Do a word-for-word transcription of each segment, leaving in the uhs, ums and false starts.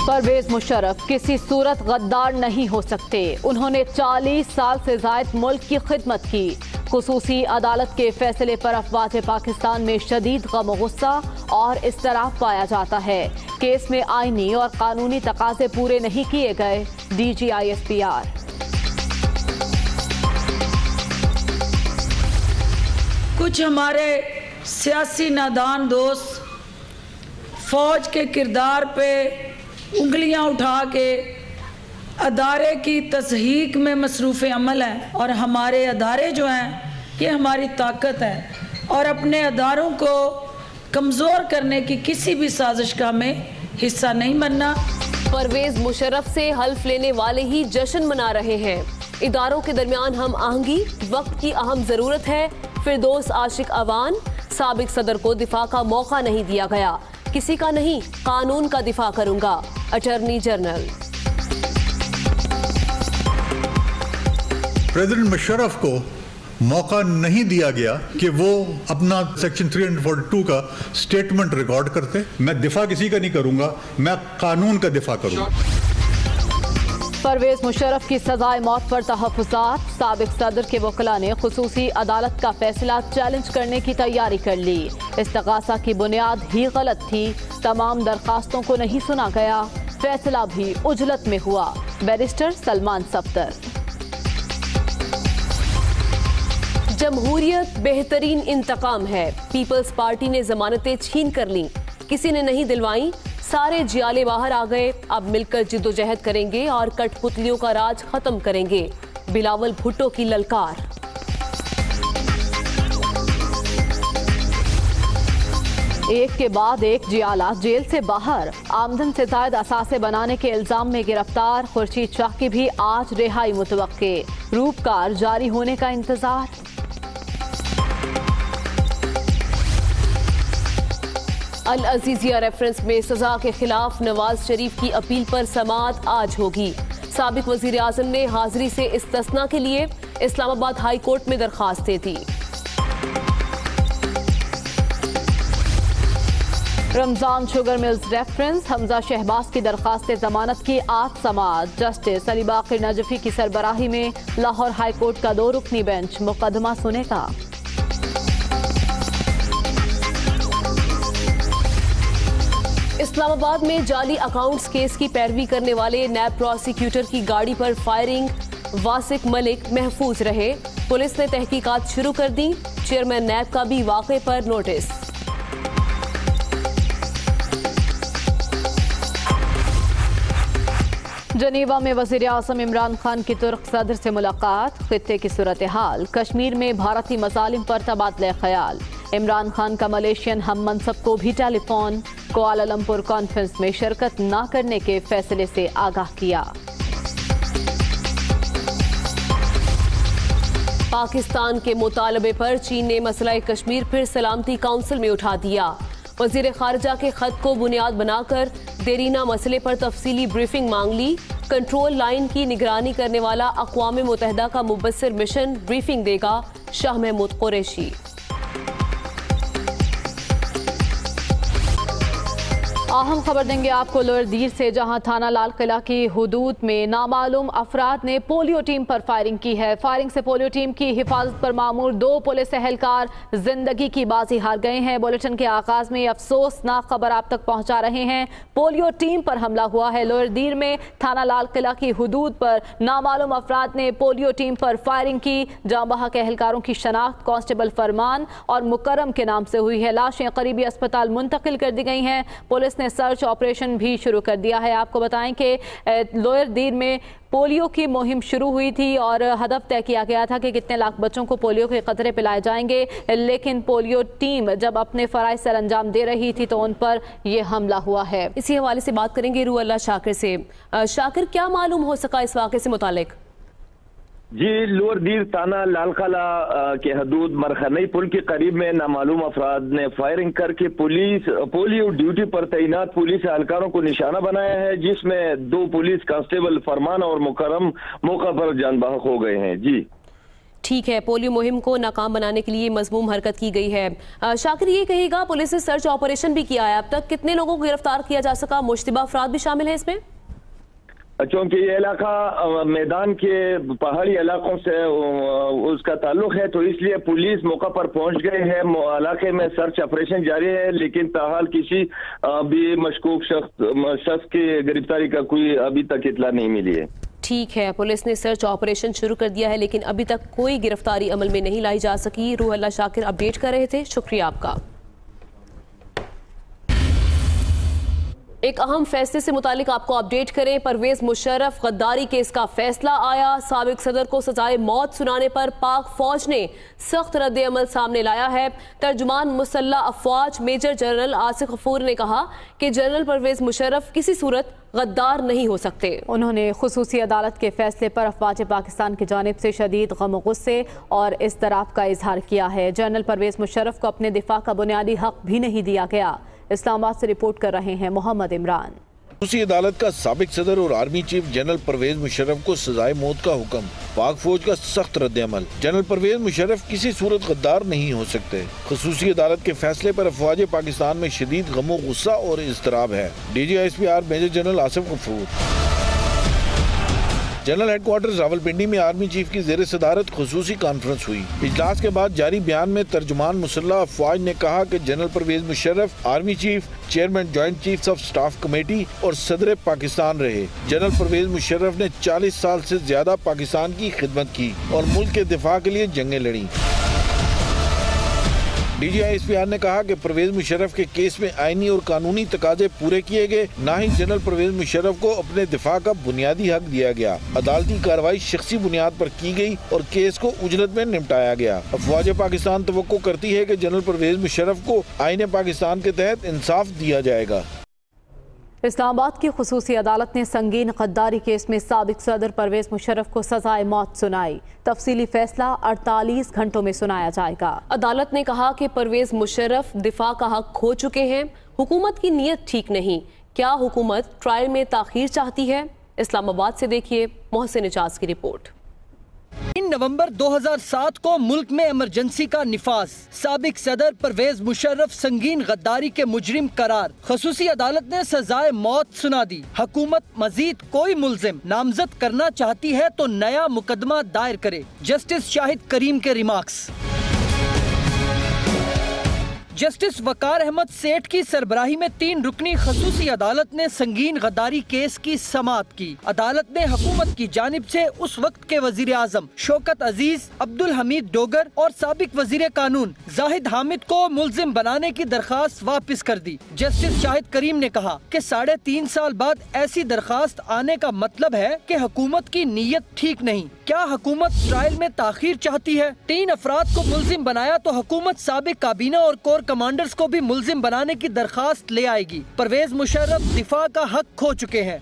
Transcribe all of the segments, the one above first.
परवेज मुशर्रफ किसी सूरत गद्दार नहीं हो सकते। उन्होंने चालीस साल से जायद मुल्क की खिदमत की। खुसूसी अदालत के फैसले पर अफवाज पाकिस्तान में शदीद गम गुस्सा और इस्तराब पाया जाता है। केस में आईनी और कानूनी तकाजे पूरे नहीं किए गए। DG I S P R. कुछ हमारे सियासी नादान दोस्त फौज के किरदार पे उंगलियां उठा के अदारे की तस्हीक में मसरूफ़ अमल हैं और हमारे अदारे जो हैं ये हमारी ताकत है और अपने अदारों को कमज़ोर करने की किसी भी साजिश का हमें हिस्सा नहीं बनना। परवेज मुशर्रफ से हल्फ लेने वाले ही जश्न मना रहे हैं। इदारों के दरमियान हम आहंगी वक्त की अहम ज़रूरत है। फिरदौस आशिक अवान, साबिक सदर को दिफा का मौका नहीं दिया गया। किसी का नहीं, कानून का दिफा करूंगा। Attorney general. प्रेसिडेंट मुशर्रफ को मौका नहीं दिया गया कि वो अपना सेक्शन तीन सौ बयालीस का स्टेटमेंट रिकॉर्ड करते। मैं दिफा किसी का नहीं करूंगा, मैं कानून का दिफा करूंगा। परवेज मुशर्रफ की सजाए मौत पर तहफ़्फ़ुज़ात। साबिक सदर के वकला ने खुसूसी अदालत का फैसला चैलेंज करने की तैयारी कर ली। इस्तग़ासा की बुनियाद ही गलत थी। तमाम दरखास्तों को नहीं सुना गया। फैसला भी उजलत में हुआ। बैरिस्टर सलमान सफ्दर। जमहूरियत बेहतरीन इंतकाम है। पीपल्स पार्टी ने जमानतें छीन कर ली, किसी ने नहीं दिलवाई। सारे जियाले बाहर आ गए। अब मिलकर जिद्दोजहद करेंगे और कठपुतलियों का राज खत्म करेंगे। बिलावल भुट्टो की ललकार। एक के बाद एक जियाला जेल से बाहर। आमदन से जायद असासे बनाने के इल्जाम में गिरफ्तार। खुर्शीद शाह की भी आज रिहाई मुतवक्के। रूपकार जारी होने का इंतजार। अल अजीजिया रेफरेंस में सजा के खिलाफ नवाज शरीफ की अपील पर समाअत आज होगी। साबिक वजीर आजम ने हाजिरी से इस्तिस्ना के लिए इस्लामाबाद हाई कोर्ट में दरखास्त दी थी। Ramzan sugar mills reference. Hamza Shahbaz की दरखास्त जमानत की आज समाअत। जस्टिस अली बाकिर नजफी की सरबराही में लाहौर हाई कोर्ट का दो रुकनी बेंच मुकदमा सुनेगा। इस्लामाबाद में जाली अकाउंट्स केस की पैरवी करने वाले नैब प्रोसिक्यूटर की गाड़ी पर फायरिंग। वासिक मलिक महफूज रहे। पुलिस ने तहकीकात शुरू कर दी। चेयरमैन नैब का भी वाक़े पर नोटिस। जनीवा में वज़ीर आज़म इमरान खान की तुर्क सदर से मुलाकात। खित्ते की सूरत हाल। कश्मीर में भारतीय मसालिम पर तबादला ख्याल। इमरान खान का मलेशियन हम मनसब को भी टेलीफोन। कुआलालंपुर कॉन्फ्रेंस में शिरकत न करने के फैसले से आगाह किया। पाकिस्तान के मुतालबे पर चीन ने मसला कश्मीर फिर सलामती काउंसिल में उठा दिया। वजीर खारजा के खत को बुनियाद बनाकर देरीना मसले पर तफसीली ब्रीफिंग मांग ली। कंट्रोल लाइन की निगरानी करने वाला अक़वाम मुत्तहिदा का मुबस्सिर मिशन ब्रीफिंग देगा। शाह महमूद कुरैशी। अहम खबर देंगे आपको लोअर दीर से, जहां थाना लाल किला की हुदूद में नामालूम अफराद ने पोलियो टीम पर फायरिंग की है। फायरिंग से पोलियो टीम की हिफाजत पर मामूर दो पुलिस एहलकार जिंदगी की बाजी हार गए हैं। बुलेटिन के आगाज में अफसोसनाक खबर आप तक पहुंचा रहे हैं। पोलियो टीम पर हमला हुआ है। लोअर दीर में थाना लाल किला की हुदूद पर नामालूम अफराद ने पोलियो टीम पर फायरिंग की। जांबाहक एहलकारों की शनाख्त कांस्टेबल फरमान और मुकर्रम के नाम से हुई है। लाशें करीबी अस्पताल मुंतकिल कर दी गई हैं। पुलिस ने सर्च ऑपरेशन भी शुरू कर दिया है। आपको बताएं कि लोअर दीर में पोलियो की मुहिम शुरू हुई थी और हदफ तय किया गया था कि कितने लाख बच्चों को पोलियो के कतरे पिलाए जाएंगे, लेकिन पोलियो टीम जब अपने फराइज सर अंजाम दे रही थी तो उन पर यह हमला हुआ है। इसी हवाले से बात करेंगे रूह अल्लाह शाकिर से। शाकिर, क्या मालूम हो सका इस वाक़े से मुतालिक? जी, लोअर दीर थाना लालकाला के हदूद मरखनई पुल के करीब में नामालूम अफराद ने फायरिंग करके पुलिस पोलियो ड्यूटी पर तैनात पुलिस एहलकारों को निशाना बनाया है, जिसमें दो पुलिस कांस्टेबल फरमान और मुकर्रम मौका पर जान बहक हो गए हैं। जी ठीक है, पोलियो मुहिम को नाकाम बनाने के लिए मजमूम हरकत की गई है। शाकिर, ये कहिएगा, पुलिस ने सर्च ऑपरेशन भी किया है, अब तक कितने लोगों को गिरफ्तार किया जा सका? मुश्तबा अफराद भी शामिल है इसमें? चूँकि ये इलाका मैदान के पहाड़ी इलाकों से उसका ताल्लुक है, तो इसलिए पुलिस मौका पर पहुंच गए हैं। इलाके में सर्च ऑपरेशन जारी है, लेकिन ताहाल किसी भी मशकूक शख्स शख्स की गिरफ्तारी का कोई अभी तक इतला नहीं मिली है। ठीक है, पुलिस ने सर्च ऑपरेशन शुरू कर दिया है, लेकिन अभी तक कोई गिरफ्तारी अमल में नहीं लाई जा सकी। रूह अल्लाह शाकिर अपडेट कर रहे थे, शुक्रिया आपका। एक अहम फैसले से मुतालिक आपको अपडेट करें। परवेज मुशर्रफ गद्दारी केस का फैसला आया। साबिक सदर को सजाए मौत सुनाने पर पाक फौज ने सख्त रद्द अमल सामने लाया है। तर्जुमान मुसल्ला अफवाज मेजर जनरल आसिफ गफूर ने कहा कि जनरल परवेज मुशर्रफ किसी सूरत गद्दार नहीं हो सकते। उन्होंने खुसूसी अदालत के फैसले पर अफवाज पाकिस्तान की जानिब से शदीद गम गुस्से और इज़्तिराब का इजहार किया है। जनरल परवेज मुशर्रफ को अपने दिफा का बुनियादी हक भी नहीं दिया गया। इस्लामाबाद से रिपोर्ट कर रहे हैं मोहम्मद इमरान। खुसूसी अदालत का साबिक सदर और army chief general Pervez Musharraf को सजाए मौत का हुक्म, पाक फौज का सख्त रद्द अमल। जनरल परवेज मुशर्रफ किसी सूरत गद्दार नहीं हो सकते। खुसूसी अदालत के फैसले पर अफवाज पाकिस्तान में शदीद गमो गुस्सा और इज़्तिराब है। D G I S P R major general Asif Ghafoor. General headquarters Rawalpindi में आर्मी चीफ की जेर सदारत खुसूसी कॉन्फ्रेंस हुई। इजलास के बाद जारी बयान में तर्जुमान मुसल्ला अफवाज ने कहा कि general Pervez Musharraf army chief, chairman joint chiefs of staff committee और सदर पाकिस्तान रहे। जनरल परवेज मुशर्रफ ने चालीस साल से ज्यादा पाकिस्तान की खिदमत की और मुल्क के दिफा के लिए जंगें लड़ी। D G I S P R ने कहा कि परवेज मुशर्रफ के केस में आईनी और कानूनी तकाजे पूरे किए गए, न ही जनरल परवेज मुशर्रफ को अपने दिफा का बुनियादी हक दिया गया। अदालती कार्रवाई शख्सी बुनियाद पर की गई और केस को उजलत में निपटाया गया। अफवाज पाकिस्तान तवक्को करती है कि जनरल परवेज मुशर्रफ को आईन पाकिस्तान के तहत इंसाफ दिया जाएगा। इस्लामाबाद की खुसूसी अदालत ने संगीन गद्दारी केस में साबिक सदर परवेज मुशर्रफ को सजाए मौत सुनाई। तफसीली फैसला अड़तालीस घंटों में सुनाया जाएगा। अदालत ने कहा कि परवेज मुशर्रफ दिफा का हक खो चुके हैं। हुकूमत की नीयत ठीक नहीं। क्या हुकूमत ट्रायल में ताखीर चाहती है? इस्लामाबाद से देखिए मोहसिन इजाज की रिपोर्ट। तीन नवंबर दो हज़ार सात को मुल्क में इमरजेंसी का निफाज। साबिक सदर परवेज मुशर्रफ संगीन गद्दारी के मुजरिम करार। खुसूसी अदालत ने सजाए मौत सुना दी। हुकूमत मजीद कोई मुल्जिम नामजद करना चाहती है तो नया मुकदमा दायर करे। जस्टिस शाहिद करीम के रिमार्क्स। जस्टिस वकार अहमद सेठ की सरबराही में तीन रुकनी खसूसी अदालत ने संगीन गद्दारी केस की समाअत की। अदालत ने हुकूमत की जानिब से उस वक्त के वजीर आजम शौकत अजीज, अब्दुल हमीद डोगर और साबिक वजीर कानून जाहिद हामिद को मुल्जिम बनाने की दरखास्त वापस कर दी। जस्टिस शाहिद करीम ने कहा कि साढ़े तीन साल बाद ऐसी दरखास्त आने का मतलब है कि हुकूमत की नीयत ठीक नहीं। क्या हुकूमत ट्रायल में ताखीर चाहती है? तीन अफराद को मुल्जिम बनाया तो हुकूमत साबिक काबीना और कोर कमांडर्स को भी मुल्जिम बनाने की दरखास्त ले आएगी। परवेज मुशर्रफ दिफा का हक खो चुके हैं।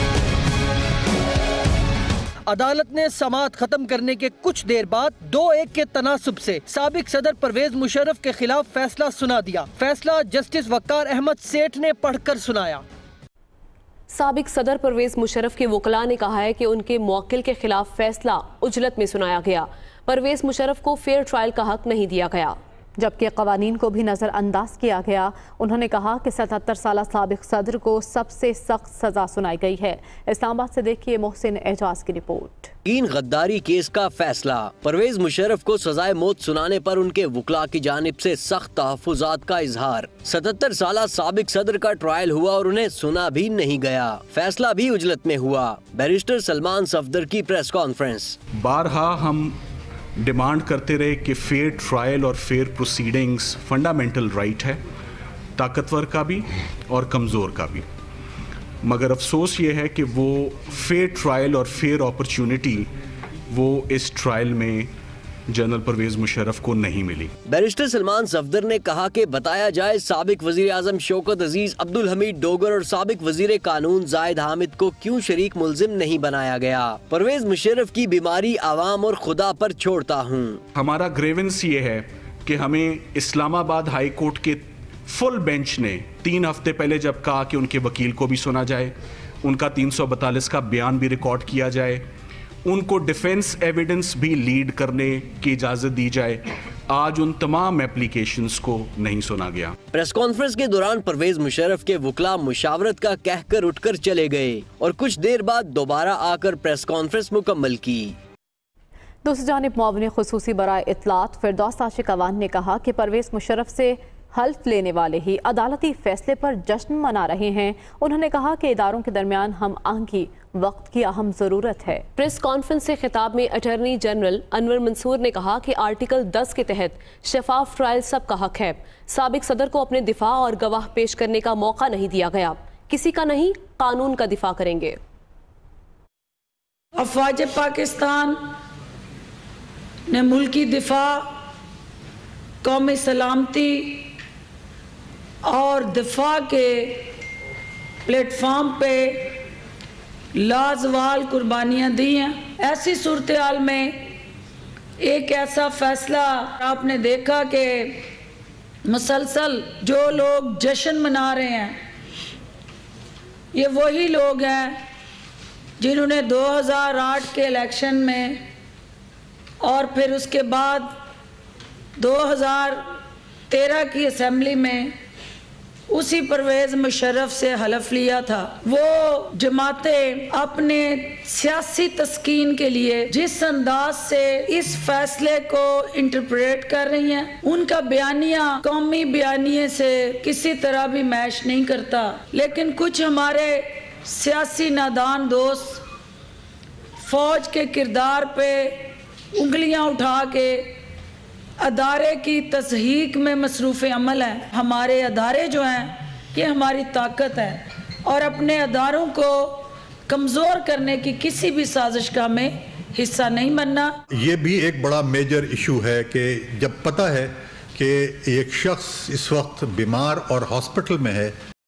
अदालत ने समाअत खत्म करने के कुछ देर बाद दो एक के तनासुब से साबिक सदर परवेज मुशर्रफ के खिलाफ फैसला सुना दिया। फैसला जस्टिस वकार अहमद सेठ ने पढ़कर सुनाया। साबिक सदर परवेज मुशर्रफ के वकला ने कहा है कि उनके मुवक्किल के खिलाफ फैसला उजलत में सुनाया गया। परवेज मुशर्रफ को फेयर ट्रायल का हक नहीं दिया गया, जबकि कवानीन को भी नज़रअंदाज किया गया। उन्होंने कहा कि सतहत्तर साल साबिक सदर को सबसे सख्त सजा सुनाई गई है। इस्लामाबाद से देखिए मोहसिन एजाज की रिपोर्ट। तीन गद्दारी केस का फैसला। परवेज मुशर्रफ को सजाए मौत सुनाने पर उनके वकला की जानिब से सख्त तहफ़्फ़ुज़ात का इजहार। सतहत्तर साल साबिक सदर का ट्रायल हुआ और उन्हें सुना भी नहीं गया। फैसला भी उजलत में हुआ। बैरिस्टर सलमान सफदर की प्रेस कॉन्फ्रेंस। बारहा हम डिमांड करते रहे कि फेयर ट्रायल और फेयर प्रोसीडिंग्स फंडामेंटल राइट है, ताकतवर का भी और कमज़ोर का भी। मगर अफसोस ये है कि वो फेयर ट्रायल और फेयर अपॉर्चुनिटी वो इस ट्रायल में जनरल परवेज मुशर्रफ को नहीं मिली। बैरिस्टर सलमान सफदर ने कहा कि बताया जाए साबिक वजीर आजम शौकत अजीज, अब्दुल हमीद डोगर और साबिक वजीर कानून जाहिद हामिद को क्यों शरीक मुल्जिम नहीं बनाया गया। परवेज मुशर्रफ की बीमारी आवाम और खुदा पर छोड़ता हूँ। हमारा ग्रेवेंस ये है कि हमें इस्लामाबाद हाई कोर्ट के फुल बेंच ने तीन हफ्ते पहले जब कहा कि उनके वकील को भी सुना जाए, उनका तीन सौ बतालीस का बयान भी रिकॉर्ड किया जाए, उनको डिफेंस एविडेंस भी लीड करने की इजाजत दी जाए। आज उन तमाम एप्लीकेशंस को नहीं सुना गया। प्रेस कॉन्फ्रेंस के दौरान परवेज मुशर्रफ के वकला मुशावरत का कहकर उठकर चले गए और कुछ देर बाद दोबारा आकर प्रेस कॉन्फ्रेंस मुकम्मल की। दूसरी जानिब मुआविन खुसूसी बराए इत्तलात फिरदौस आशिक अवान ने कहा कि परवेज मुशर्रफ से हल्फ लेने वाले ही अदालती फैसले पर जश्न मना रहे हैं। उन्होंने कहा कि इदारों के दरमियान हम आहंगी वक्त की अहम जरूरत है। प्रेस कॉन्फ्रेंस से खिताब में अटॉर्नी जनरल अनवर मंसूर ने कहा कि आर्टिकल दस के तहत शफाफ ट्रायल सबका हक है। साबिक सदर को अपने दिफा और गवाह पेश करने का मौका नहीं दिया गया। किसी का नहीं, कानून का दिफा करेंगे। अफवाज पाकिस्तान ने मुल्की दिफा, कौमी सलामती और दिफा के प्लेटफॉर्म पे लाजवाल कुर्बानियाँ दी हैं। ऐसी सूरत हाल में एक ऐसा फैसला आपने देखा कि मुसलसल जो लोग जश्न मना रहे हैं, ये वही लोग हैं जिन्होंने दो हज़ार आठ के इलेक्शन में और फिर उसके बाद दो हज़ार तेरह की असेंबली में उसी परवेज मुशर्रफ से हलफ लिया था। वो जमातें अपने सियासी तस्कीन के लिए जिस अंदाज से इस फैसले को इंटरप्रेट कर रही हैं, उनका बयानिया कौमी बयानिए से किसी तरह भी मैच नहीं करता। लेकिन कुछ हमारे सियासी नादान दोस्त फौज के किरदार पे उंगलियां उठा के अदारे की तस्हीक में मसरूफ़ अमल हैं। हमारे अदारे जो हैं ये हमारी ताकत है और अपने अदारों को कमज़ोर करने की किसी भी साजिश का हमें हिस्सा नहीं बनना। ये भी एक बड़ा मेजर इशू है कि जब पता है कि एक शख्स इस वक्त बीमार और हॉस्पिटल में है,